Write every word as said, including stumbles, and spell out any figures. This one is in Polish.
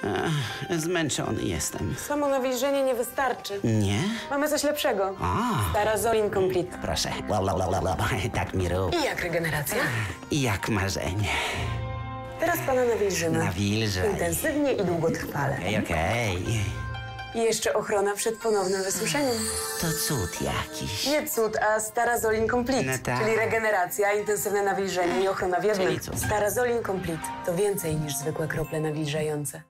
Ech, zmęczony jestem. Samo nawilżenie nie wystarczy. Nie? Mamy coś lepszego. A, Starazolin Complete. proszę. La, la, la, la, la. Tak mi rób. I jak regeneracja? I jak marzenie. Teraz pana nawilżymy. Nawilżaj. Intensywnie i długotrwale. Okej, okej. I jeszcze ochrona przed ponownym wysuszeniem. To cud jakiś. Nie cud, a Starazolin Complete. No tak. Czyli regeneracja, intensywne nawilżenie i ochrona w jednym. Czyli cud. Starazolin Complete to więcej niż zwykłe krople nawilżające.